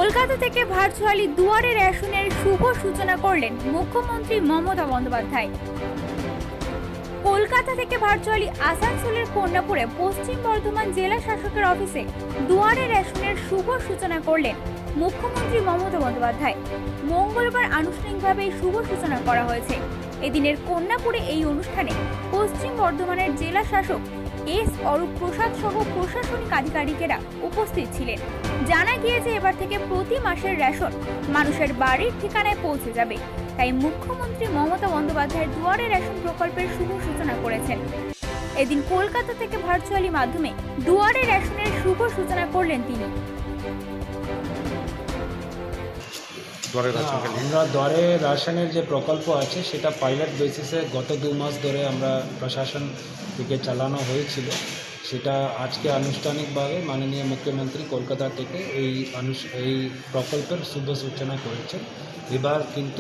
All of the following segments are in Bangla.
কলকাতা থেকে ভার্চুয়ালি দুয়ারে রেশনের শুভ সূচনা করলেন মুখ্যমন্ত্রী মমতা বন্দ্যোপাধ্যায়। কলকাতা থেকে ভার্চুয়ালি আসানসোলের কন্যাপুরে পশ্চিম বর্ধমান জেলা শাসকের অফিসে দুয়ারে রেশনের শুভ সূচনা করলেন মুখ্যমন্ত্রী মমতা বন্দ্যোপাধ্যায়। মঙ্গলবার আনুষ্ঠানিকভাবে শুভ সূচনা করা হয়েছে। এদিনের কন্যাপুরে এই অনুষ্ঠানে পশ্চিম বর্ধমানের জেলা শাসক এস অরূপ প্রসাদ সহ প্রশাসনিক আধিকারিকেরা উপস্থিত ছিলেন। জানা গিয়েছে এবার থেকে প্রতি মাসের রেশন মানুষের বাড়ির ঠিকানায় পৌঁছে যাবে। তাই মুখ্যমন্ত্রী মমতা বন্দ্যোপাধ্যায় দুয়ারে রেশন প্রকল্পের শুভ সূচনা করেছেন। এদিন কলকাতা থেকে ভার্চুয়ালি মাধ্যমে দুয়ারে রেশনের শুভ সূচনা করলেন তিনি। আমরা দুয়ারে রেশনের যে প্রকল্প আছে সেটা পাইলট বেসিসে গত 2 মাস ধরে আমরা প্রশাসন থেকে চালানো হয়েছিল। সেটা আজকে আনুষ্ঠানিকভাবে মাননীয় মুখ্যমন্ত্রী কলকাতা থেকে এই প্রকল্পের শুভ সূচনা করেছেন। এবার কিন্তু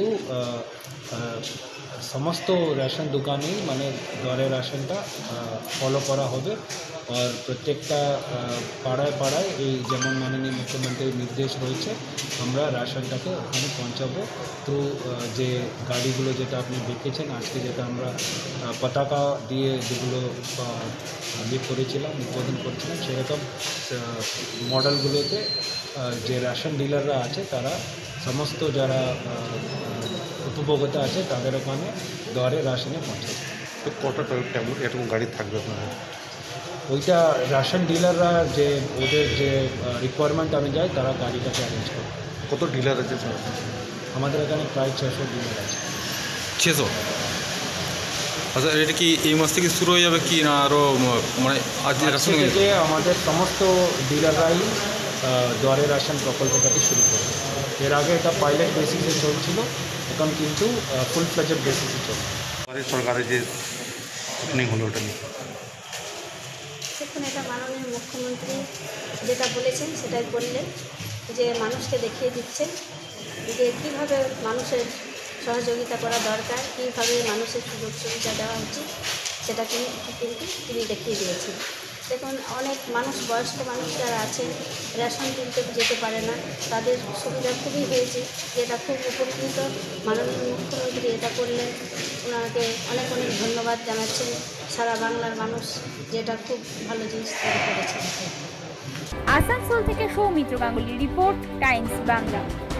সমস্ত রেশন দোকানেই দুয়ারে রেশনটা ফলো করা হবে। আর প্রত্যেকটা পাড়ায় পাড়ায় এই যেমন মাননীয় মুখ্যমন্ত্রীর নির্দেশ রয়েছে আমরা রেশনটাকে ওখানে পৌঁছাবো। তো যে গাড়িগুলো যেটা আপনি দেখেছেন আজকে, যেটা আমরা পতাকা দিয়ে যেগুলো করেছিলাম, উদ্বোধন করেছিলাম, সেরকম মডেলগুলোতে যে রেশন ডিলাররা আছে তারা সমস্ত যারা উপভোক্তা আছে তাদের ওখানে দুয়ারে রেশনে পৌঁছাবে। তো কত এরকম গাড়ি থাকবে আপনার? ওইটা রেশন ডিলাররা যে ওদের যে রিকোয়ারমেন্ট অনুযায়ী তারা গাড়িটাকে অ্যারেঞ্জ করে। কত ডিলার আছে স্যার? আমাদের এখানে প্রায় 600 ডিলার আছে। 600? আচ্ছা, এটা কি এই মাস থেকে শুরু হয়ে যাবে কি না আরও মানে আজ থেকে আমাদের সমস্ত ডিলাররাই দুয়ারে রেশন প্রকল্পটাকে শুরু করে। এর আগে এটা পাইলট বেসিসে চলছিল, এখন কিন্তু ফুল ফ্লেজেড বেসিসে চলছে। সরকারের যে ওপেনিং হলো ওটা নিয়ে দেখুন, এটা মাননীয় মুখ্যমন্ত্রী যেটা বলেছেন সেটাই করলেন, যে মানুষকে দেখিয়ে দিচ্ছেন যে কীভাবে মানুষের সহযোগিতা করা দরকার, কীভাবে মানুষের সুযোগ সুবিধা দেওয়া উচিত, সেটা কিন্তু তিনি দেখিয়ে দিয়েছেন। দেখুন, অনেক মানুষ, বয়স্ক মানুষ যারা আছেন রেশন কিনতে যেতে পারে না, তাদের সুবিধা খুবই হয়েছে, যেটা খুব উপকৃত। মাননীয় মুখ্যমন্ত্রী এটা করলেন, ওনাকে অনেক অনেক ধন্যবাদ জানাচ্ছেন সারা বাংলার মানুষ, যেটা খুব ভালো জিনিস তৈরি করেছেন। আসানসোল থেকে সৌমিত্র গাঙ্গুলির রিপোর্ট, টাইমস বাংলা।